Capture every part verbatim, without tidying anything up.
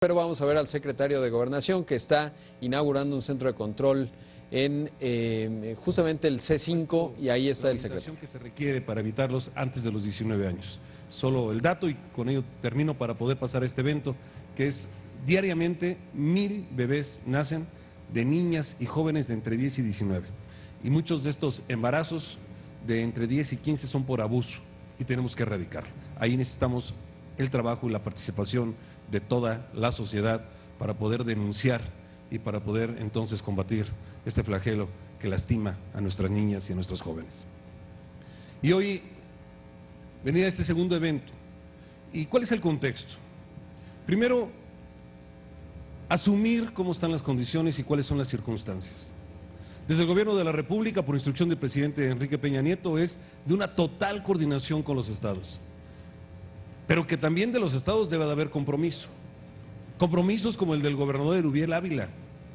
pero vamos a ver al secretario de Gobernación que está inaugurando un centro de control en eh, justamente el C cinco, y ahí está el secretario. La orientación que se requiere para evitarlos antes de los diecinueve años. Solo el dato, y con ello termino para poder pasar a este evento, que es diariamente mil bebés nacen de niñas y jóvenes de entre diez y diecinueve. Y muchos de estos embarazos de entre diez y quince son por abuso y tenemos que erradicarlo. Ahí necesitamos el trabajo y la participación de toda la sociedad para poder denunciar y para poder entonces combatir este flagelo que lastima a nuestras niñas y a nuestros jóvenes. Y hoy venía este segundo evento. ¿Y cuál es el contexto? Primero, asumir cómo están las condiciones y cuáles son las circunstancias. Desde el Gobierno de la República, por instrucción del presidente Enrique Peña Nieto, es de una total coordinación con los estados, pero que también de los estados debe de haber compromiso. Compromisos como el del gobernador Erubiel Ávila,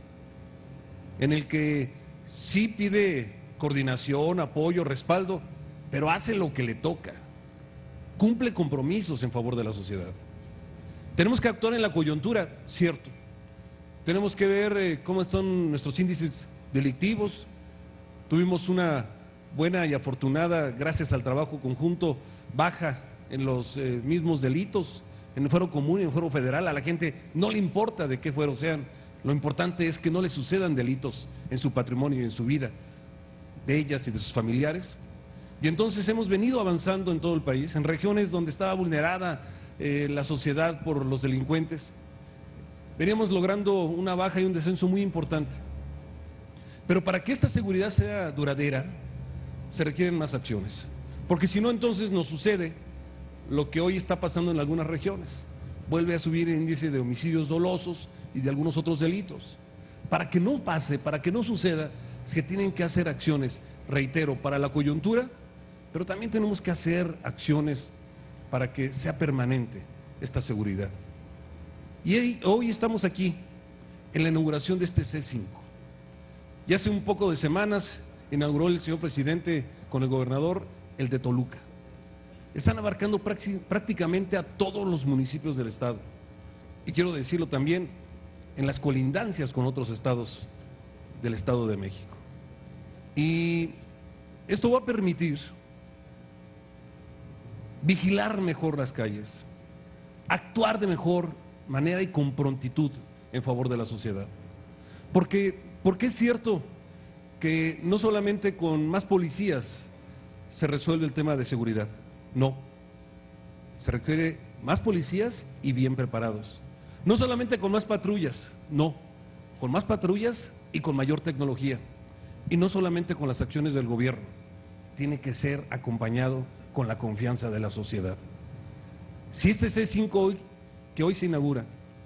en el que sí pide coordinación, apoyo, respaldo, pero hace lo que le toca, cumple compromisos en favor de la sociedad. Tenemos que actuar en la coyuntura, cierto. Tenemos que ver eh, cómo están nuestros índices delictivos. Tuvimos una buena y afortunada, gracias al trabajo conjunto, baja en los eh, mismos delitos, en el fuero común y en el fuero federal. A la gente no le importa de qué fuero sean, lo importante es que no le sucedan delitos en su patrimonio y en su vida, de ellas y de sus familiares. Y entonces hemos venido avanzando en todo el país, en regiones donde estaba vulnerada eh, la sociedad por los delincuentes. Veníamos logrando una baja y un descenso muy importante. Pero para que esta seguridad sea duradera, se requieren más acciones. Porque si no, entonces nos sucede lo que hoy está pasando en algunas regiones. Vuelve a subir el índice de homicidios dolosos y de algunos otros delitos. Para que no pase, para que no suceda, es que tienen que hacer acciones, reitero, para la coyuntura, pero también tenemos que hacer acciones para que sea permanente esta seguridad. Y hoy estamos aquí en la inauguración de este C cinco. Y hace un poco de semanas inauguró el señor presidente con el gobernador el de Toluca. Están abarcando prácticamente a todos los municipios del estado. Y quiero decirlo también, en las colindancias con otros estados del Estado de México. Y esto va a permitir vigilar mejor las calles, actuar de mejor manera y con prontitud en favor de la sociedad. Porque, porque es cierto que no solamente con más policías se resuelve el tema de seguridad, no, se requiere más policías y bien preparados. No solamente con más patrullas, no, con más patrullas y con mayor tecnología. Y no solamente con las acciones del gobierno, tiene que ser acompañado con la confianza de la sociedad. Si este C cinco hoy, que hoy se inaugura,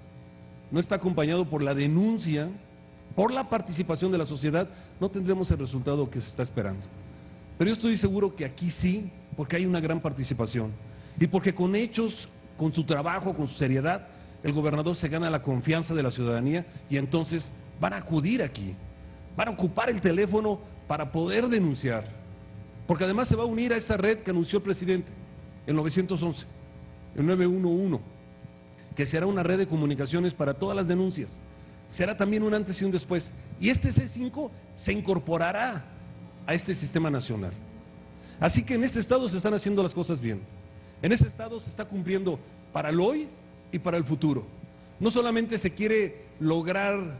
no está acompañado por la denuncia, por la participación de la sociedad, no tendremos el resultado que se está esperando. Pero yo estoy seguro que aquí sí, porque hay una gran participación y porque con hechos, con su trabajo, con su seriedad, el gobernador se gana la confianza de la ciudadanía y entonces van a acudir aquí, van a ocupar el teléfono para poder denunciar, porque además se va a unir a esta red que anunció el presidente, el novecientos once, el nueve uno uno, que será una red de comunicaciones para todas las denuncias. Será también un antes y un después. Y este C cinco se incorporará a este sistema nacional. Así que en este estado se están haciendo las cosas bien. En este estado se está cumpliendo para el hoy y para el futuro. No solamente se quiere lograr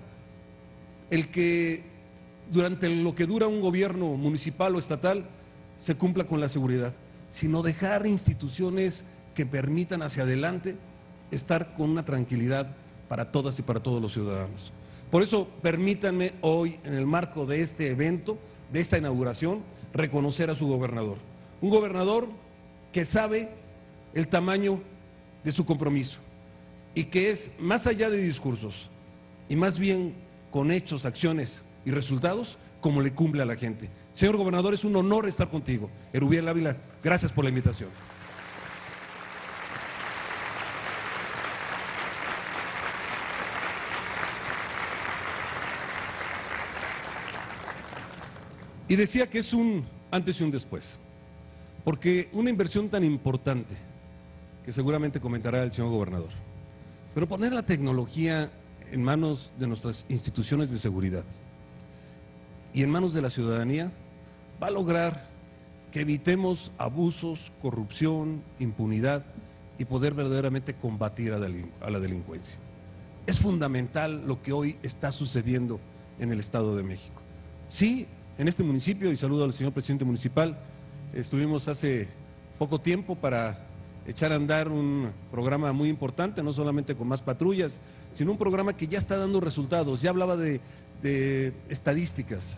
el que durante lo que dura un gobierno municipal o estatal se cumpla con la seguridad, sino dejar instituciones que permitan hacia adelante estar con una tranquilidad para todas y para todos los ciudadanos. Por eso permítanme hoy, en el marco de este evento, de esta inauguración, reconocer a su gobernador. Un gobernador que sabe el tamaño de su compromiso y que es más allá de discursos y más bien con hechos, acciones y resultados como le cumple a la gente. Señor gobernador, es un honor estar contigo. Erubiel Ávila, gracias por la invitación. Y decía que es un antes y un después, porque una inversión tan importante, que seguramente comentará el señor gobernador, pero poner la tecnología en manos de nuestras instituciones de seguridad y en manos de la ciudadanía va a lograr que evitemos abusos, corrupción, impunidad y poder verdaderamente combatir a, delin a la delincuencia. Es fundamental lo que hoy está sucediendo en el Estado de México. Sí, en este municipio, y saludo al señor presidente municipal, estuvimos hace poco tiempo para echar a andar un programa muy importante, no solamente con más patrullas, sino un programa que ya está dando resultados. Ya hablaba de, de estadísticas,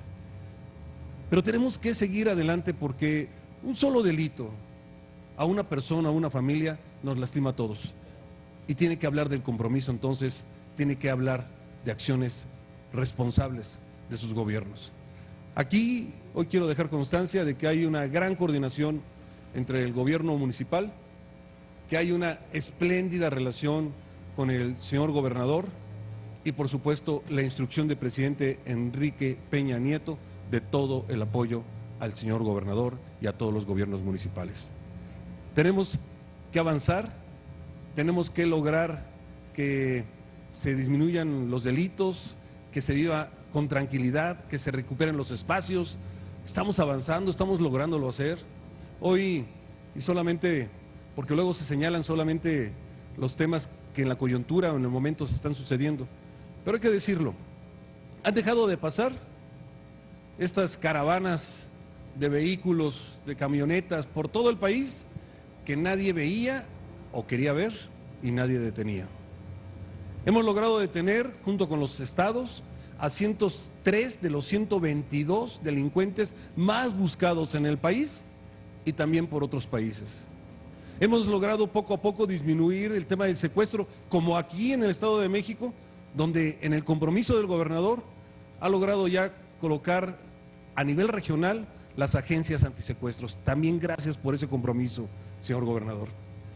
pero tenemos que seguir adelante porque un solo delito a una persona, a una familia, nos lastima a todos. Y tiene que hablar del compromiso, entonces, tiene que hablar de acciones responsables de sus gobiernos. Aquí, hoy quiero dejar constancia de que hay una gran coordinación entre el gobierno municipal, que hay una espléndida relación con el señor gobernador y, por supuesto, la instrucción del presidente Enrique Peña Nieto de todo el apoyo al señor gobernador y a todos los gobiernos municipales. Tenemos que avanzar, tenemos que lograr que se disminuyan los delitos, que se viva con tranquilidad, que se recuperen los espacios. Estamos avanzando, estamos lográndolo hacer. Hoy, y solamente, porque luego se señalan solamente los temas que en la coyuntura o en el momento se están sucediendo, pero hay que decirlo, han dejado de pasar estas caravanas de vehículos, de camionetas por todo el país que nadie veía o quería ver y nadie detenía. Hemos logrado detener, junto con los estados, a ciento tres de los ciento veintidós delincuentes más buscados en el país y también por otros países. Hemos logrado poco a poco disminuir el tema del secuestro, como aquí en el Estado de México, donde en el compromiso del gobernador ha logrado ya colocar a nivel regional las agencias antisecuestros. También gracias por ese compromiso, señor gobernador.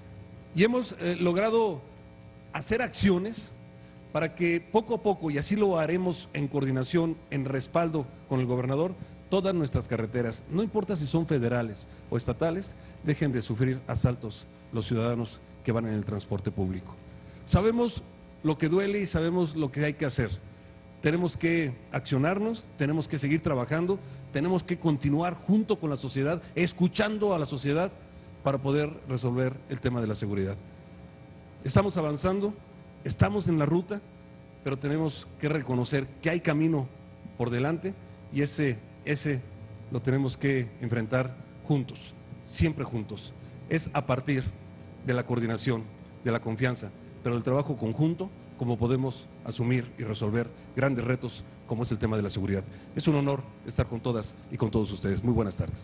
Y hemos eh, logrado hacer acciones para que poco a poco, y así lo haremos en coordinación, en respaldo con el gobernador, todas nuestras carreteras, no importa si son federales o estatales, dejen de sufrir asaltos los ciudadanos que van en el transporte público. Sabemos lo que duele y sabemos lo que hay que hacer. Tenemos que accionarnos, tenemos que seguir trabajando, tenemos que continuar junto con la sociedad, escuchando a la sociedad para poder resolver el tema de la seguridad. Estamos avanzando, estamos en la ruta, pero tenemos que reconocer que hay camino por delante y ese, ese lo tenemos que enfrentar juntos, siempre juntos. Es a partir de la coordinación, de la confianza, pero del trabajo conjunto, como podemos asumir y resolver grandes retos como es el tema de la seguridad. Es un honor estar con todas y con todos ustedes. Muy buenas tardes.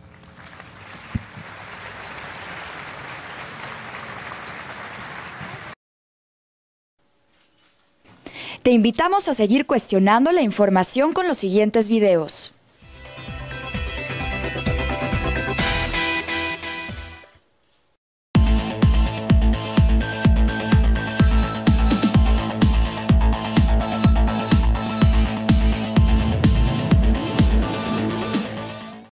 Te invitamos a seguir cuestionando la información con los siguientes videos.